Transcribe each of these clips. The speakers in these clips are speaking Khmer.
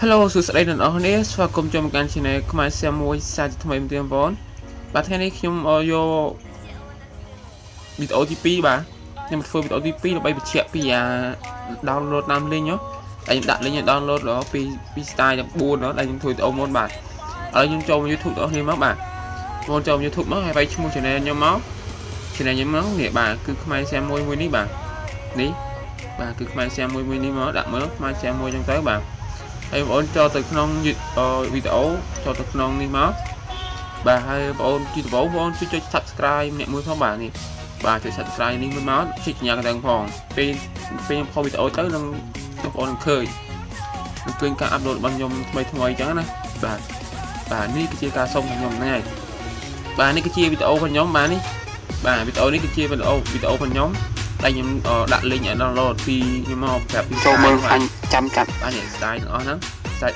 Hello សួស្តីអ្នកនរគ្នាស្វាគមន៍ចូលមកកាន់ Channel ខ្មែរ Sam សាជាថ្មីម្ដងបងបាទថ្ងៃនេះខ្ញុំយកវីដេអូទី2បាទខ្ញុំធ្វើវីដេអូទី2ដើម្បីបញ្ជាក់ពីdownload តាម link ហ៎តែខ្ញុំដាក់ link ឲ្យ download ពី style ទាំង4ដែលខ្ញុំធ្វើវីដេអូមុនបាទឥឡូវខ្ញុំចូលមក YouTube បងប្អូនមកបាទបងចូល YouTube មកហើយបាយឈ្មោះ channel ខ្ញុំមក channel ខ្ញុំមកនេះបាទគឺខ្មែរ Sam មួយនេះបាទនេះបាទគឺខ្មែរ Sam មួយនេះមកដាក់មើលខ្មែរ Sam មួយចឹងទៅបាទហើយបងប្អូនចូលទៅក្នុងវីដេអូចូលទៅក្នុងនេះមកបាទហើយបងប្អូនជាដំបូងបងប្អូនជួយចុច Subscribe ម្នាក់មួយផងបាទនេះបាទចុច Subscribe នេះមួយមកចុចសញ្ញាកណ្ដឹងផងពេលខ្ញុំផុសវីដេអូទៅនឹងបងប្អូននឹងឃើញការអាប់ឡូតរបស់ខ្ញុំថ្មីអញ្ចឹងណាបាទនេះគឺជាការសុំរបស់ខ្ញុំហ្នឹងហើយបាទនេះគឺជាវីដេអូរបស់ខ្ញុំបាទនេះបាទវីដេអូនេះគឺជាវីដេអូរបស់ខ្ញុំដែលខ្ញុំដាក់ link ឲ្យ download ពីខ្ញុំមកប្រាប់ពីចូលមើលអញចាំបាទនេះ style ទាំងអស់ហ្នឹង style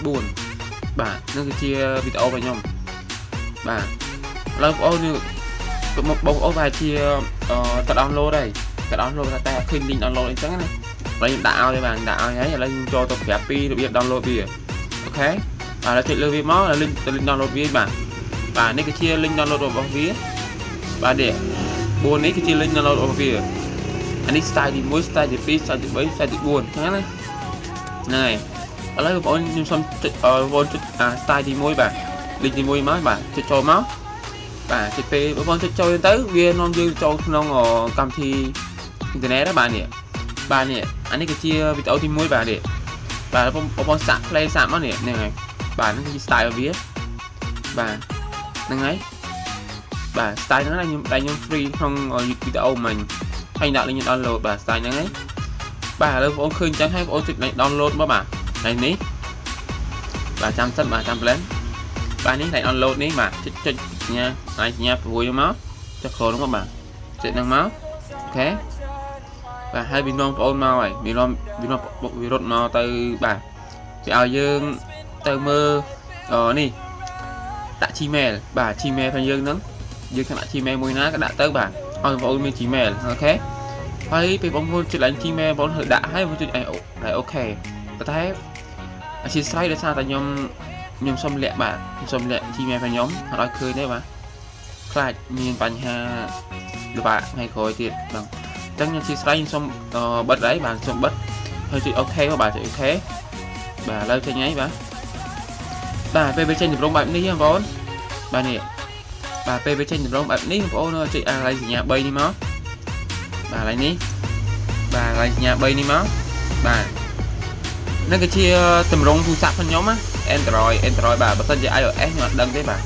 4បាទនេះគឺជាវីដេអូរបស់ខ្ញុំបាទឥឡូវបងប្អូនប្រហែលជាទៅ download ហើយទៅ download តែឃើញ link download អញ្ចឹងណាឥឡូវខ្ញុំដាក់ឲ្យបាទដាក់ឲ្យហើយឥឡូវខ្ញុំចូលទៅប្រាប់ពីរបៀប download វាអូខេបាទឥឡូវចុចលើវាមក link download វាបាទនេះគឺជា link download របស់វាបាទនេះ4នេះគឺជា link download របស់វាអានេះ style ទី1 style ទី2 style ទី3 style ទី4ហ្នឹងណាហ្នឹងហើយឥឡូវបងប្អូនខ្ញុំសុំចុចបងប្អូនចុចstyle ទី1បាទ link ទី1មកបាទចុចចូលមកបាទចុចពេលបងប្អូនចុចចូលទៅវានាំយើងចូលក្នុងកម្មវិធីអ៊ីនធឺណិតបាទនេះអានេះគឺជាវីដេអូទី1បាទនេះបាទបងប្អូនសាក់ play សាក់មកនេះហ្នឹងហើយបាទហ្នឹងគឺ style របស់វាបាទហ្នឹងហើយបាទ style ហ្នឹងខ្ញុំ free ក្នុងវីដេអូមិញហើយដាក់ link download បាទ style ហ្នឹងហើយបាទឥឡូវបងប្អូនឃើញចឹងហើយបងប្អូនចុច download មកបាទថ្ងៃនេះបាទចាំសិនបាទចាំ plan បាទនេះ download នេះបាទចុចសញ្ញាព្រួយមកចុចខលហ្នឹងបាទចុចហ្នឹងមកអូខេបាទហើយវានាំបងប្អូនមកហើយវារត់មកទៅបាទវាឲ្យយើងទៅមើលនេះដាក់ Gmail បាទ Gmail របស់យើងហ្នឹងយើងដាក់ Gmail មួយណាក៏ដាក់ទៅបាទឲ្យបងប្អូនមាន Gmail អូខេហើយពេលបងប្អូនចុចឡើង Gmail បងប្អូនត្រូវដាក់ហើយបងចុចអូខេប៉ុន្តែអធិស្ឋានដោយសារតែខ្ញុំសុំលាក់បាទខ្ញុំសុំលាក់ Gmail របស់ខ្ញុំអត់ឲ្យឃើញទេបាទខ្លាចមានបញ្ហាលំបាកថ្ងៃក្រោយទៀតបងអញ្ចឹងខ្ញុំអធិស្ឋានខ្ញុំសុំបិទហើយបាទសុំបិទហើយចុចអូខេបាទចុចអូខេបាទឥឡូវចេញហើយបាទពេលវាចេញតម្រងបែបនេះបងប្អូនបាទនេះបាទពេលវាចេញតម្រងបែបនេះបងប្អូនចុចអាឡៃសញ្ញា3នេះមកបាទអាឡៃនេះបាទអាឡៃសញ្ញា3នេះមកបាទនឹងគឺជាតម្រងទូរស័ព្ទខ្ញុំណា Android បាទបើសិនជា iOS ខ្ញុំអត់ដឹងទេបាទ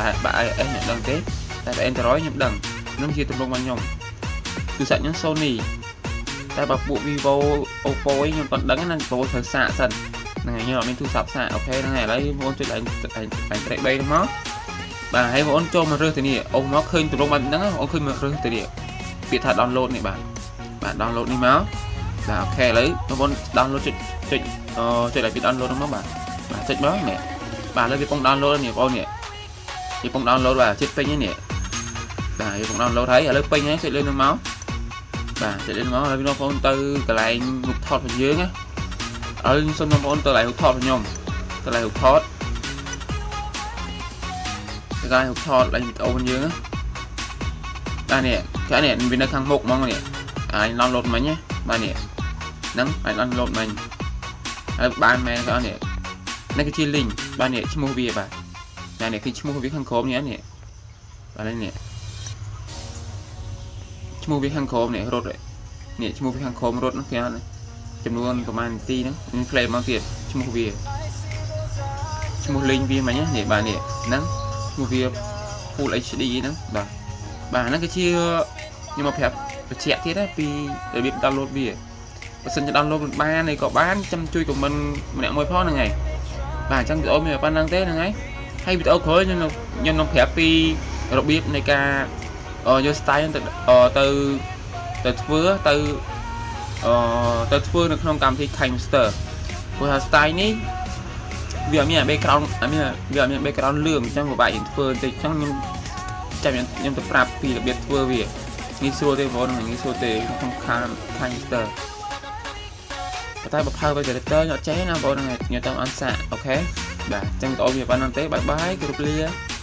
iOS ខ្ញុំអត់ដឹងទេតែ Android ខ្ញុំដឹងនឹងជាតម្រងរបស់ខ្ញុំទូរស័ព្ទខ្ញុំ Sony តែបើពួក Vivo Oppo ខ្ញុំមិនដឹងណាព្រោះត្រូវសាកសិនហ្នឹងហើយខ្ញុំអត់មានទូរស័ព្ទសាកអូខេហ្នឹងហើយឥឡូវបងចុចឡើងត្រេក3នេះមកបាទហើយបងចូលមករើសទៅនេះអូមកឃើញតម្រងបែបហ្នឹងអូឃើញមករើសទៅនេះពាក្យថា download នេះបាទ download នេះមកបាទអូខេឥឡូវបង download ចុចឲ្យពី download ហ្នឹងមកបាទចុចមកនេះបាទឥឡូវវាពង download នេះបងនេះវាពង download បាទចិត្តពេញនេះបាទវាពង download ហើយឥឡូវពេញហើយចុចលើនឹងមកបាទចុចលើមកហើយបងប្អូនទៅកន្លែងរូបថតរបស់យើងណាហើយខ្ញុំសូមបងប្អូនទៅកន្លែងរូបថតរបស់ខ្ញុំកន្លែងរូបថតឡើងវីដេអូរបស់យើងបាទនេះវានៅខាងមុខហ្មងនេះអាច download មិញណាបាទនេះហ្នឹងអាច download មិញហើយបានមែនក៏នេះគឺជា link បាទនេះឈ្មោះវាបាទនេះគឺឈ្មោះវាខាងក្រោមនេះបាទនេះឈ្មោះវាខាងក្រោមនេះរត់នេះឈ្មោះវាខាងក្រោមរត់ហ្នឹងគេចំនួនប្រហែលនាទីហ្នឹងមាន play មកទៀតឈ្មោះវាឈ្មោះ link វាមិញនេះបាទនេះហ្នឹងឈ្មោះវា Full HD ហ្នឹងបាទហ្នឹងគឺជាខ្ញុំមកប្រាប់បញ្ជាក់ទៀតណាពីរបៀប download វាបើសិនជា download មិនបានឯក៏បានចាំជួយ comment ម្នាក់មួយផងហ្នឹងហើយបាទអញ្ចឹងវីដេអូមានប៉ុណ្្នឹងទេហ្នឹងហើយហើយវីដេអូក្រោយខ្ញុំនឹងប្រាប់ពីរបៀបនៃការយក style ទៅធ្វើនៅក្នុងកម្មវិធី Camster ព្រោះថា style នេះវាអត់មាន background វាអត់មាន background លឿងអញ្ចឹងពិបាកយើងធ្វើបន្តិចអញ្ចឹងខ្ញុំទៅប្រាប់ពីរបៀបធ្វើវាងាយស្រួលទេបងងាយស្រួលទេក្នុងCamster អ tay bật hơi bây giờ tới nhỏ cháy nào vô này nhiều tao ăn xạ ok bà chẳng tội việc bạn ăn tế bye bye cái lia